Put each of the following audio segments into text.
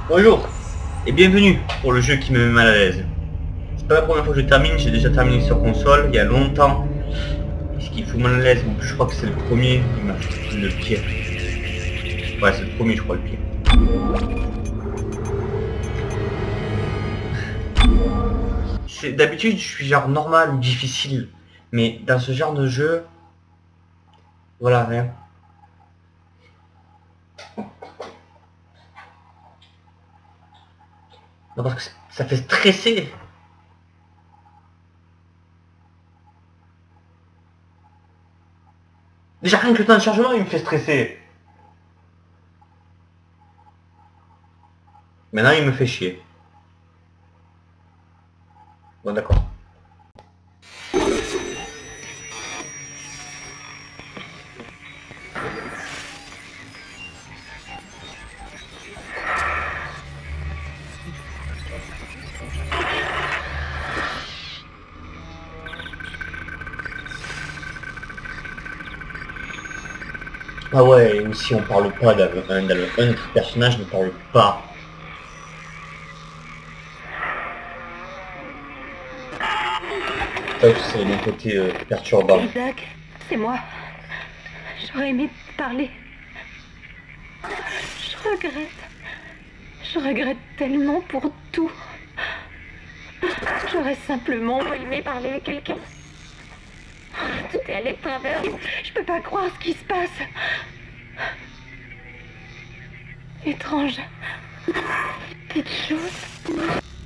Bonjour et bienvenue pour le jeu qui me met mal à l'aise. C'est pas la première fois que je termine, j'ai déjà terminé sur console il y a longtemps. Ce qui fout mal à l'aise, je crois que c'est le premier qui m'a fait le pire. Ouais, c'est le premier, je crois, le pire. D'habitude, je suis genre normal ou difficile, mais dans ce genre de jeu, voilà, rien. Non, parce que ça fait stresser. Déjà rien que le temps de chargement il me fait stresser. Maintenant il me fait chier. Bon d'accord. Ah ouais, aussi on parle pas dans le notre personnage ne parle pas. Ça c'est mon côté perturbant. Isaac, c'est moi. J'aurais aimé te parler. Je regrette tellement pour tout. J'aurais simplement aimé parler à quelqu'un. Tout est allé de travers. Je peux pas croire ce qui se passe. Étrange. Petite chose.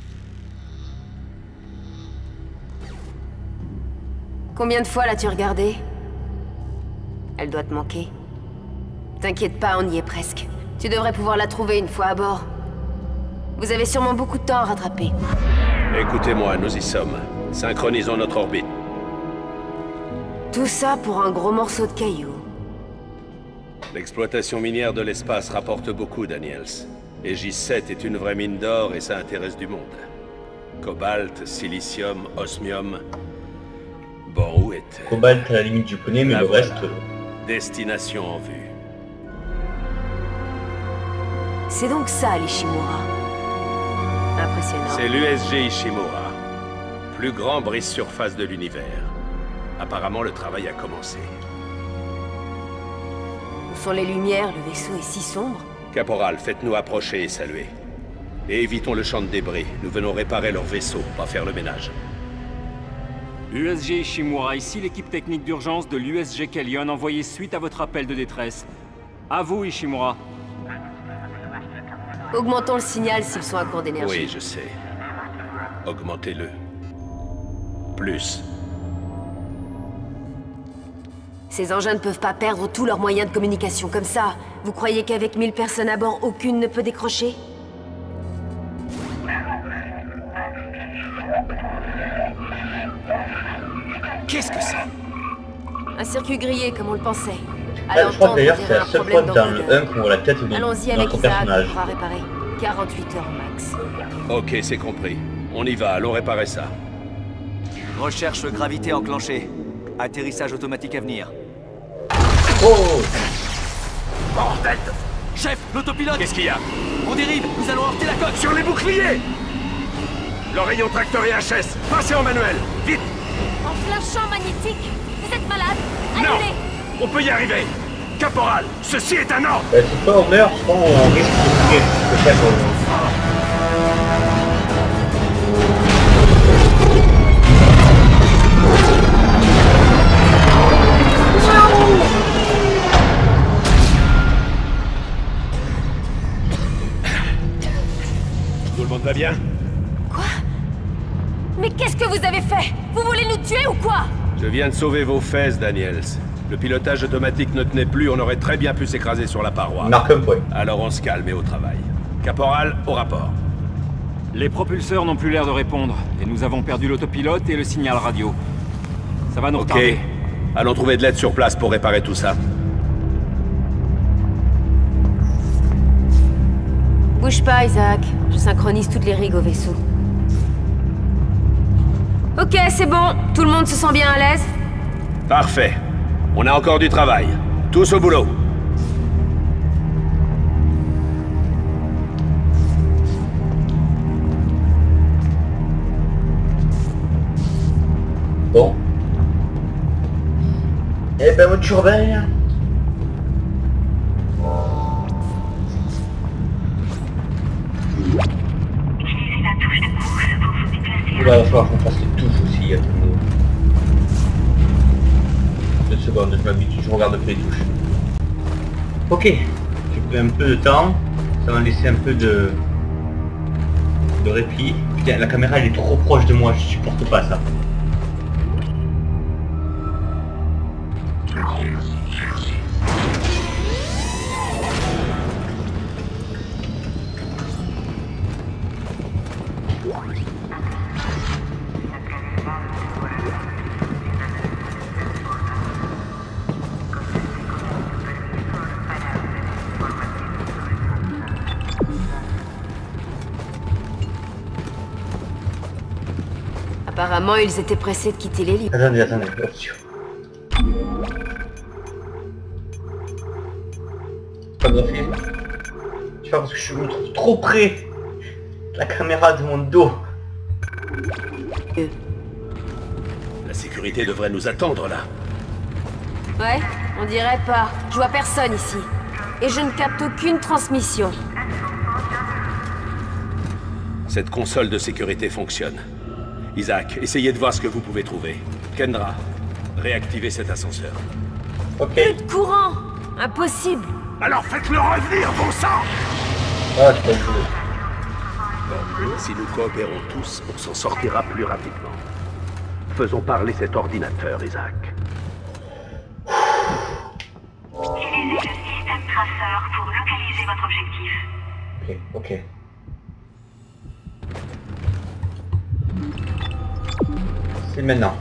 Combien de fois l'as-tu regardé? Elle doit te manquer. T'inquiète pas, on y est presque. Tu devrais pouvoir la trouver une fois à bord. Vous avez sûrement beaucoup de temps à rattraper. Écoutez-moi, nous y sommes. Synchronisons notre orbite. Tout ça pour un gros morceau de caillou. L'exploitation minière de l'espace rapporte beaucoup, Daniels. Et J7 est une vraie mine d'or et ça intéresse du monde. Cobalt, silicium, osmium... Bon, où est... Cobalt à la limite je connais, mais la le voilà. reste... Destination en vue. C'est donc ça, l'Ishimura. Impressionnant. C'est l'USG Ishimura. Plus grand brise-surface de l'univers. Apparemment, le travail a commencé. Où sont les lumières? Le vaisseau est si sombre. Caporal, faites-nous approcher et saluer. Et évitons le champ de débris. Nous venons réparer leur vaisseau, pas faire le ménage. USG Ishimura, ici l'équipe technique d'urgence de l'USG Kellion envoyée suite à votre appel de détresse. À vous, Ishimura. Augmentons le signal s'ils sont à court d'énergie. Oui, je sais. Augmentez-le. Plus. Ces engins ne peuvent pas perdre tous leurs moyens de communication comme ça. Vous croyez qu'avec 1000 personnes à bord, aucune ne peut décrocher? Qu'est-ce que c'est? Un circuit grillé, comme on le pensait. Je crois que d'ailleurs c'est la seule fois dans le 1 qu'on voit la tête de Allons-y avec notre Isaac, personnage. on pourra réparer. 48 heures max. Ok, c'est compris. On y va, allons réparer ça. Recherche gravité enclenchée. Atterrissage automatique à venir. Oh! Bordel! Chef, l'autopilote! Qu'est-ce qu'il y a? On dérive, nous allons heurter la coque! Sur les boucliers! Le rayon tracteur et HS, passez en manuel, vite! En plein champ magnétique. Vous êtes malade? Non! Annulez. On peut y arriver! Caporal, ceci est un ordre! Si pas on meurt, je crois on risque de mourir. Peut-être. Tout le monde va bien? Quoi? Mais qu'est-ce que vous avez fait? Vous voulez nous tuer ou quoi? Je viens de sauver vos fesses, Daniels. Le pilotage automatique ne tenait plus, on aurait très bien pu s'écraser sur la paroi. Marque un point. Alors on se calme et au travail. Caporal, au rapport. Les propulseurs n'ont plus l'air de répondre, et nous avons perdu l'autopilote et le signal radio. Ça va nous Ok. retarder. Allons trouver de l'aide sur place pour réparer tout ça. Bouge pas, Isaac. Je synchronise toutes les rigs au vaisseau. Ok, c'est bon. Tout le monde se sent bien à l'aise? Parfait. On a encore du travail. Tous au boulot. Eh ben votre turbine. Utilisez la touche de course pour vous déplacer. Il va falloir qu'on fasse les touches aussi, attendez. 2 secondes, je m'habitue, je regarde plus les touches. Ok, j'ai pris un peu de temps, ça m'a laissé un peu de répit. Putain, la caméra elle est trop proche de moi, je supporte pas ça. Apparemment, ils étaient pressés de quitter les lits. Attendez, option. Pas de graphisme. Tu vois, parce que je me trouve trop près de la caméra de mon dos. La sécurité devrait nous attendre là. Ouais, on dirait pas. Je vois personne ici. Et je ne capte aucune transmission. Cette console de sécurité fonctionne. Isaac, essayez de voir ce que vous pouvez trouver. Kendra, réactivez cet ascenseur. Ok. Plus de courant! Impossible! Alors faites-le revenir, bon sang! Ah, je peux jouer. Bon, si nous coopérons tous, on s'en sortira plus rapidement. Faisons parler cet ordinateur, Isaac. Utilisez le système traceur pour localiser votre objectif. Ok. C'est maintenant.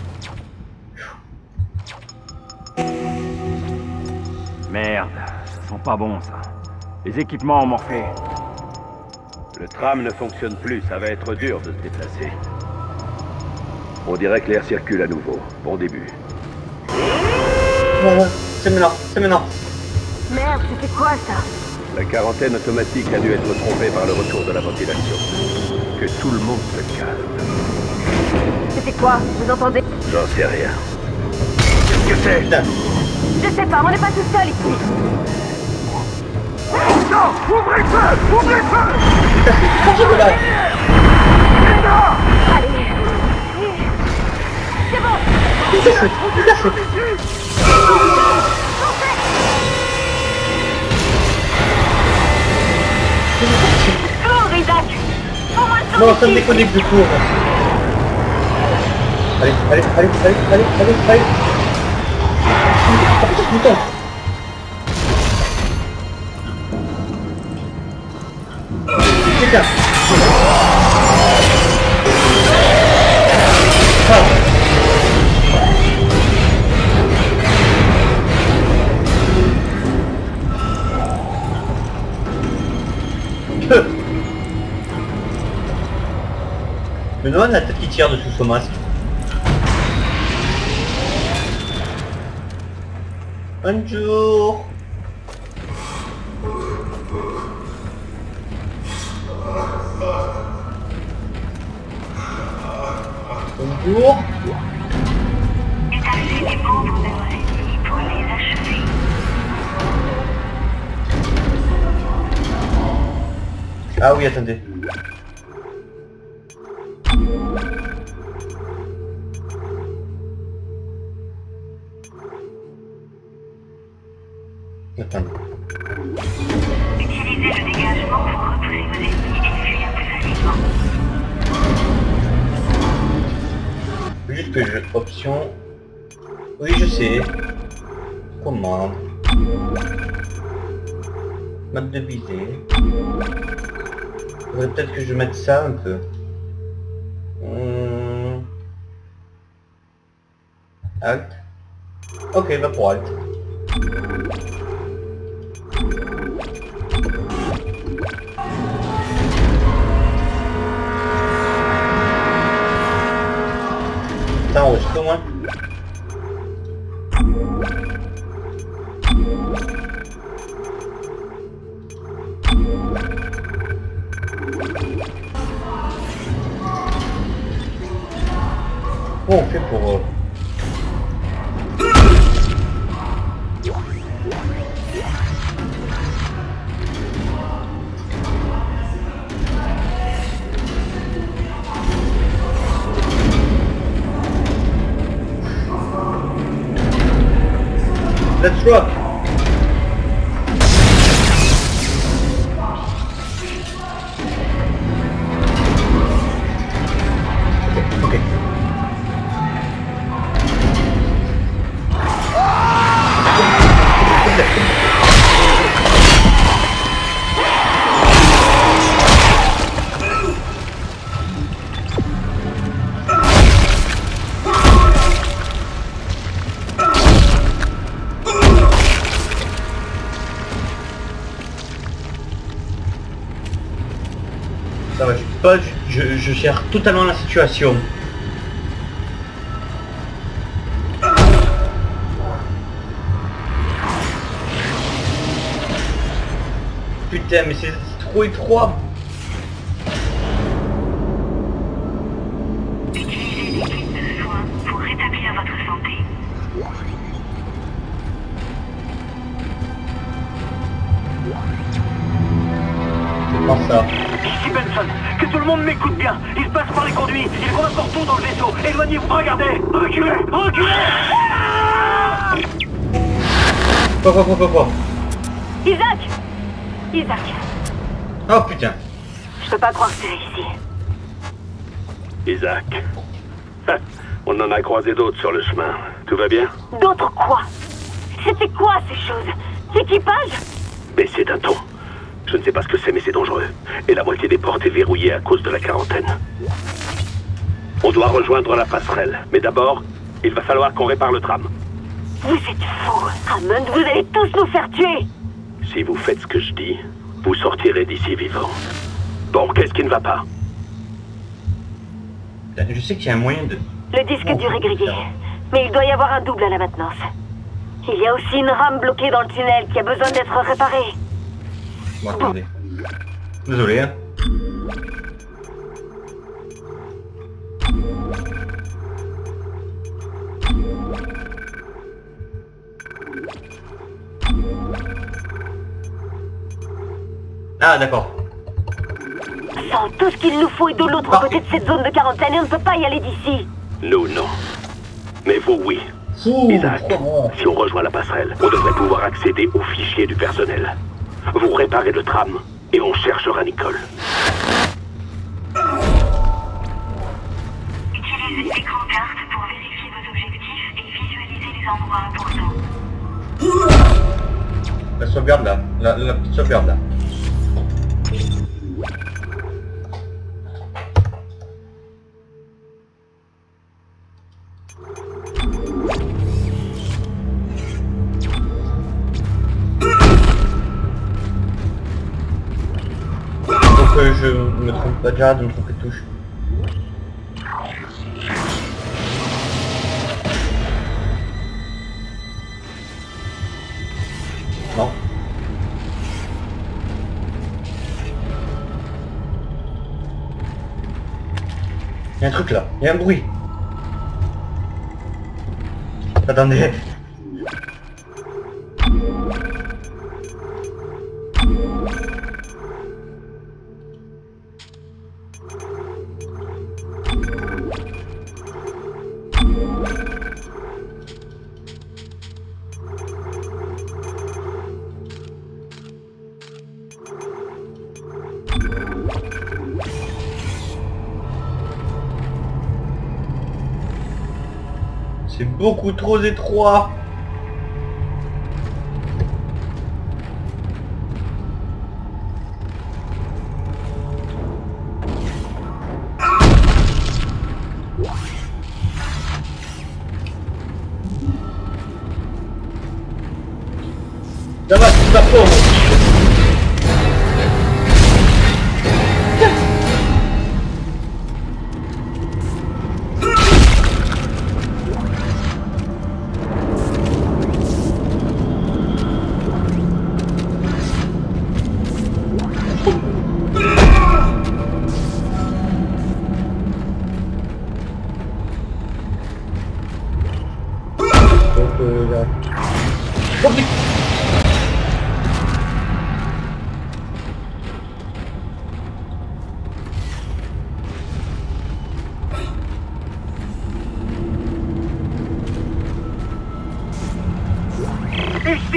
Merde, ça sent pas bon ça. Les équipements ont morflé. Le tram ne fonctionne plus, ça va être dur de se déplacer. On dirait que l'air circule à nouveau. Bon début. Voilà, c'est maintenant. Merde, c'était quoi ça? La quarantaine automatique a dû être trompée par le retour de la ventilation. Que tout le monde se calme. C'était quoi? Vous entendez? J'en sais rien. Qu'est-ce que c'est? Putain. Je sais pas, on n'est pas tout seul ici. Non! Ouvrez le feu! Ouvrez le feu! Allez. C'est bon. Cours, Isaac. Non, ça me déconnecte du cours. Allez. Putain. Putain. Me demande la tête qui tire dessous son masque. Bonjour. Bonjour. Établissez les membres de vos ennemis pour les achever. Ah oui, attendez. Attendez. Utilisez le dégagement pour repousser vos ennemis et fuir plus facilement. Juste que je... Option... Oui, je sais. Commande. Mode de visée. Faudrait peut-être que je mette ça un peu. Alt. Ok, va pour Alt. Ça enregistre au moins. Comment on fait pour... Let's rock. Ok. Ça va, je gère totalement la situation. Putain, mais c'est trop étroit. Utilisez l'équipe de soins pour rétablir votre santé. C'est pas ça. Ici Benson, que tout le monde m'écoute bien. Ils passent par les conduits, ils vont n'importe où dans le vaisseau. Éloignez-vous, regardez. Reculez, reculez. Quoi. Isaac, Oh putain. je peux pas croire que c'est réussi. Isaac. On en a croisé d'autres sur le chemin. Tout va bien? D'autres quoi? C'était quoi ces choses? L'équipage? Baissez d'un ton. Je ne sais pas ce que c'est, mais c'est dangereux. Et la moitié des portes est verrouillée à cause de la quarantaine. On doit rejoindre la passerelle. Mais d'abord, il va falloir qu'on répare le tram. Vous êtes fous, Hammond, vous allez tous nous faire tuer. Si vous faites ce que je dis, vous sortirez d'ici vivant. Bon, qu'est-ce qui ne va pas? Je sais qu'il y a un moyen de... Le disque dur est grillé, mais il doit y avoir un double à la maintenance. Il y a aussi une rame bloquée dans le tunnel qui a besoin d'être réparée. Bon, attendez. Désolé, hein. Ah, d'accord. Sans tout ce qu'il nous faut est de l'autre côté de cette zone de quarantaine et on ne peut pas y aller d'ici. Nous, non. Mais vous, oui. Ouh, Isaac, si on rejoint la passerelle, on devrait pouvoir accéder aux fichiers du personnel. Vous réparez le tram et on cherchera Nicole. Utilisez l'écran carte pour vérifier vos objectifs et visualiser les endroits importants. La sauvegarde là. La petite sauvegarde là. Je me trompe pas déjà de me tromper de touche. Non. Il y a un truc là, il y a un bruit. Attendez. C'est beaucoup trop étroit. Ça va, c'est pas fort.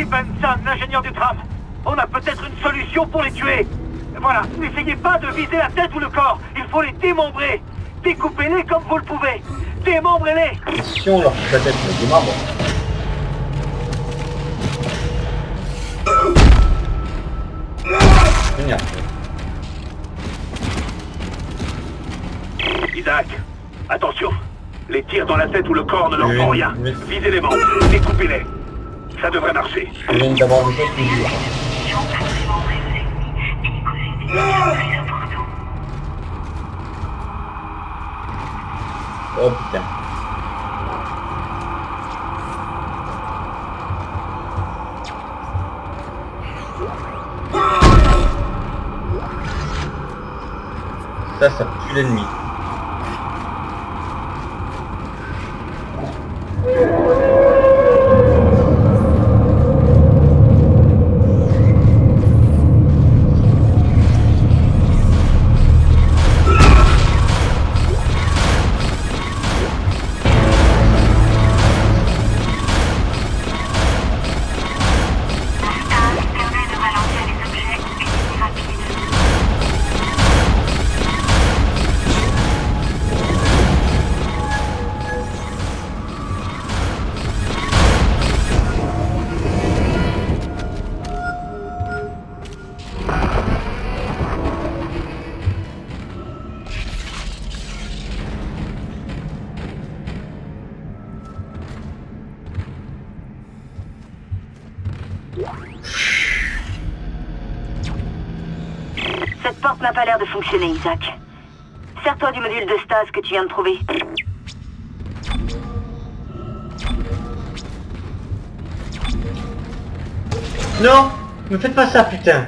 Benson, l'ingénieur du tram. On a peut-être une solution pour les tuer. Voilà, n'essayez pas de viser la tête ou le corps. Il faut les démembrer. Découpez-les comme vous le pouvez. Démembrez-les. Et si on leur coupe la tête, on les démembre. Génial. Isaac, attention. Les tirs dans la tête ou le corps ne leur font rien. Oui. Visez les membres, découpez-les. Ça devrait marcher. Je viens d'avoir des choses qui me disent. Oh putain. Ça tue l'ennemi. Cette porte n'a pas l'air de fonctionner, Isaac. Sers-toi du module de stase que tu viens de trouver. Non, me faites pas ça, putain.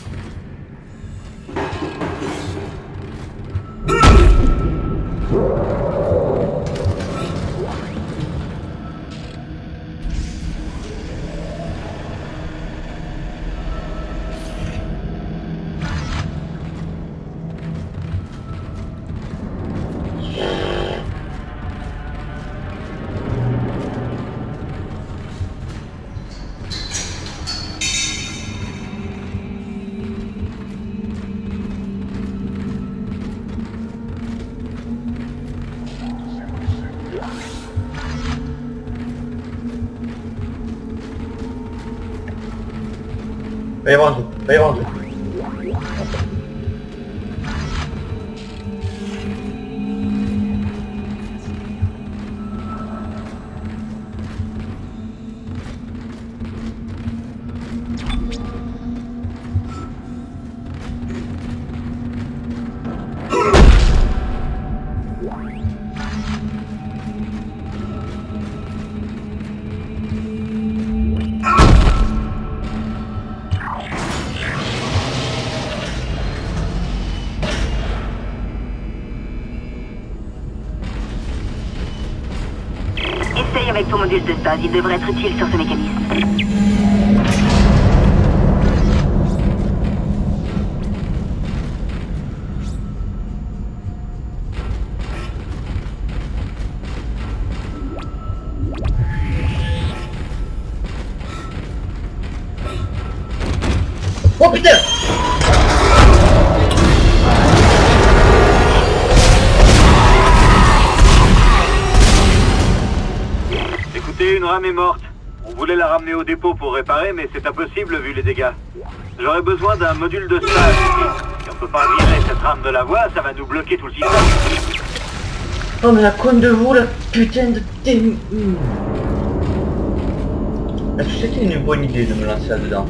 Va y avoir un truc, va y avoir un truc. Essaye avec ton module de stase, il devrait être utile sur ce mécanisme. Oh putain! Écoutez, une rame est morte. On voulait la ramener au dépôt pour réparer, mais c'est impossible vu les dégâts. J'aurais besoin d'un module de stage. Si on peut pas virer cette rame de la voie, ça va nous bloquer tout le système. Oh mais la conne de vous, la putain de thé... Est-ce que c'était une bonne idée de me lancer là-dedans?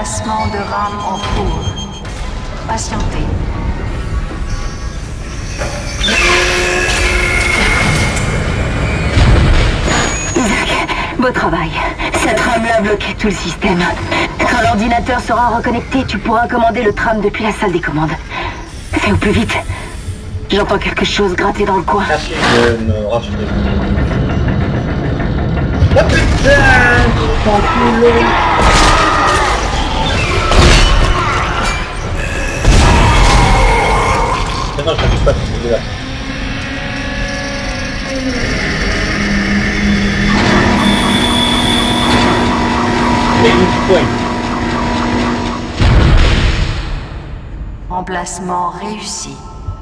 Remplacement de rame en cours. Patientez. Isaac, beau travail. Cette rame-là bloquait tout le système. Quand l'ordinateur sera reconnecté, tu pourras commander le tram depuis la salle des commandes. Fais au plus vite. J'entends quelque chose gratter dans le coin. Merci de me rassurer. Oh putain, c'est enculé. Non, je t'inquiète pas, c'est là. Point. Remplacement réussi.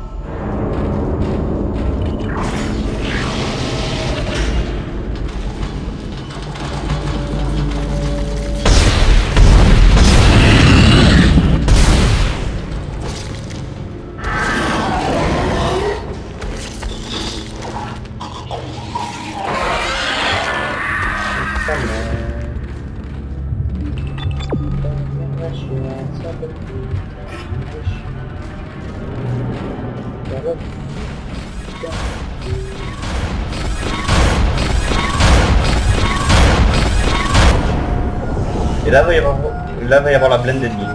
Et là, va y avoir la blinde d'ennemis.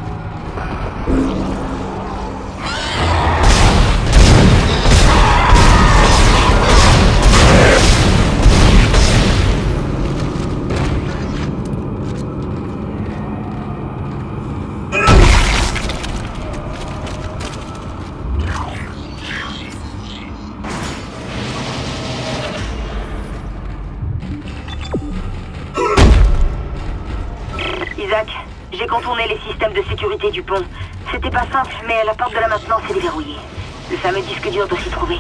Isaac, j'ai contourné les systèmes de sécurité du pont. C'était pas simple, mais la porte de la maintenance est déverrouillée. Le fameux disque dur doit s'y trouver.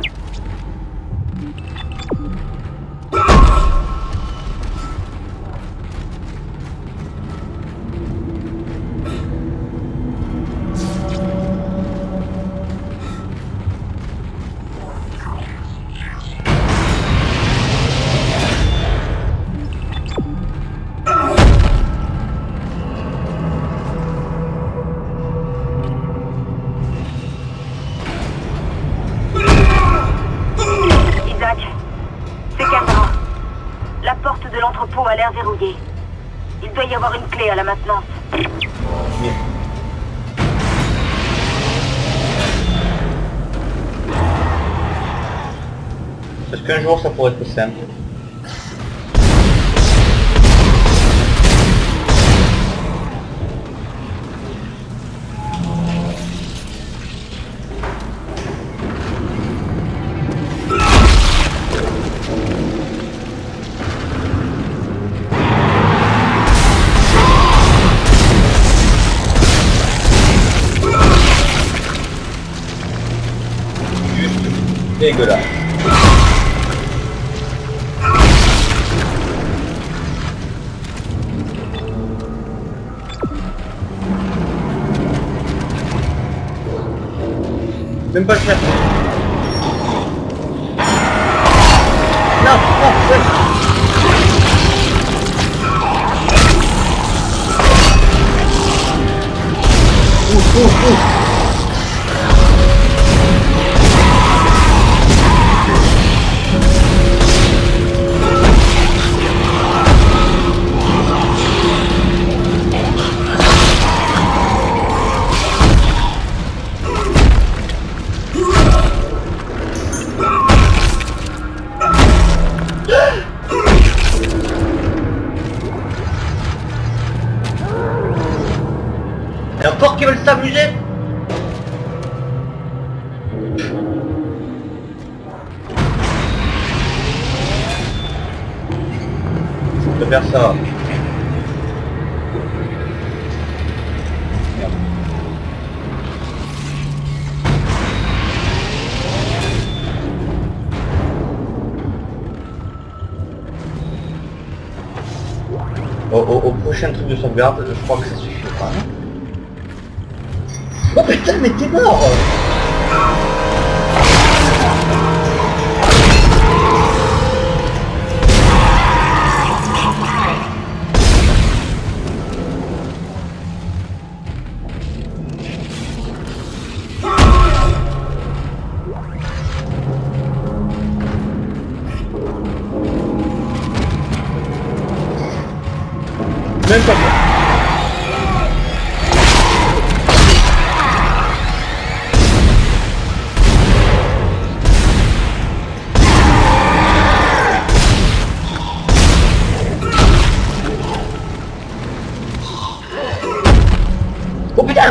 La porte de l'entrepôt a l'air verrouillée. Il doit y avoir une clé à la maintenance. Bien. Est-ce qu'un jour ça pourrait être simple? Dégueulasse. Même pas le faire. Non, non, ouais. Et encore qu'ils veulent s'amuser. Je peux faire ça. Merde. Au prochain truc de sauvegarde, je crois que ça suffira. Oh putain, mais t'es mort! Même pas bien. Oh putain!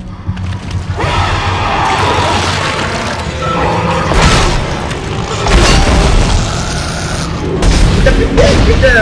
Putain!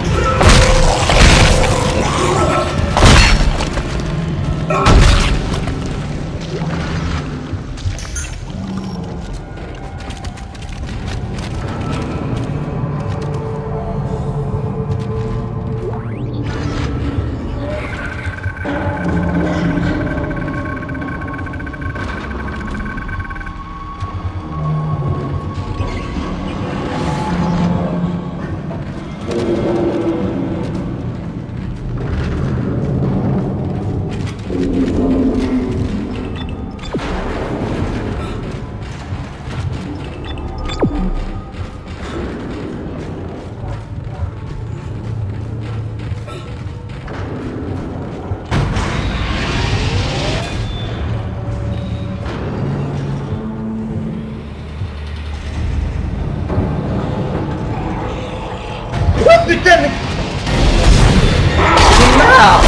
Putain mais... J'en ai marre.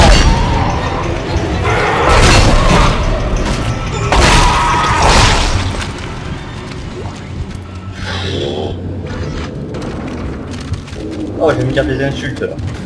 Oh, je vais me dire des insultes là.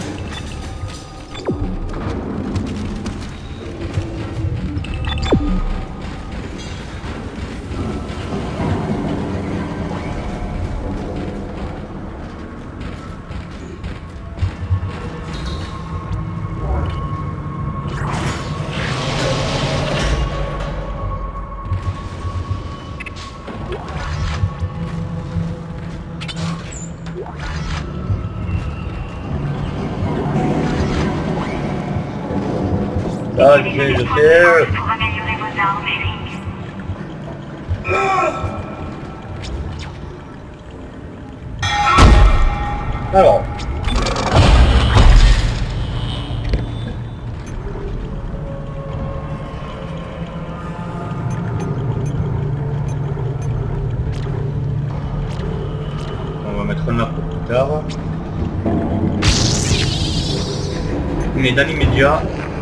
Ah, je sais. Pour améliorer vos armes, Eric. Alors. On va mettre un arbre pour plus tard. Mais dans l'immédiat...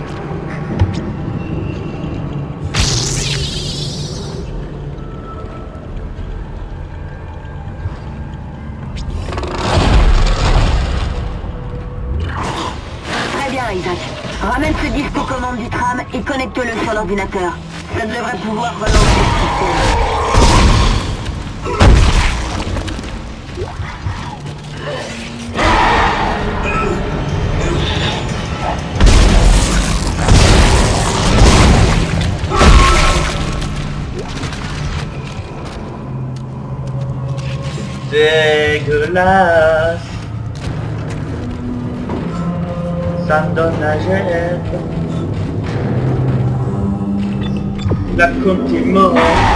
Isaac. Ramène ce disque aux commandes du tram et connecte-le sur l'ordinateur. Ça devrait pouvoir relancer le système. Dégueulasse. Ça me donne la gêne. La compte est morte.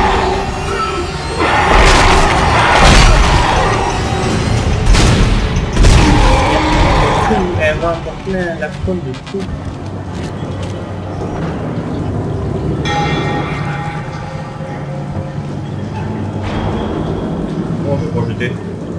Elle va encore plein la compte de tout. Bon, je vais projeter.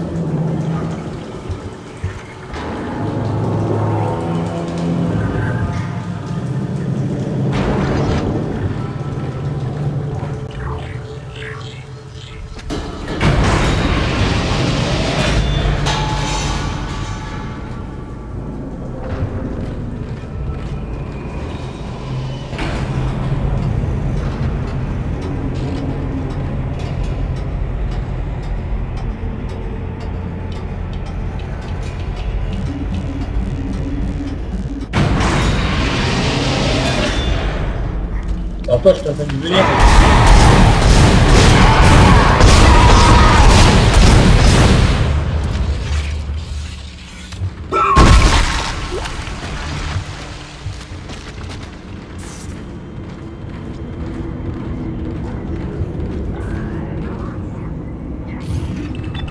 Alors toi, je suis en train de venir.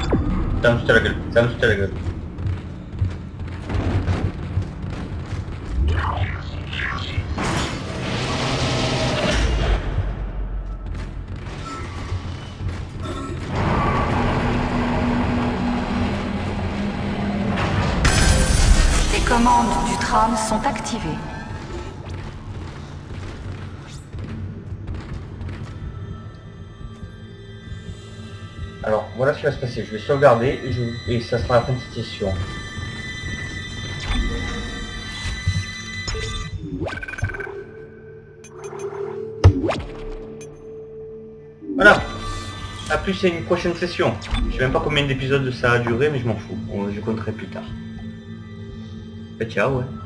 Ça me fout à la gueule, ça me fout à la gueule. du tram sont activés. Alors, voilà ce qui va se passer. Je vais sauvegarder et ça sera la fin de cette session. Voilà. A plus, c'est une prochaine session. Je sais même pas combien d'épisodes ça a duré, mais je m'en fous. Je compterai plus tard. Et ciao, ouais.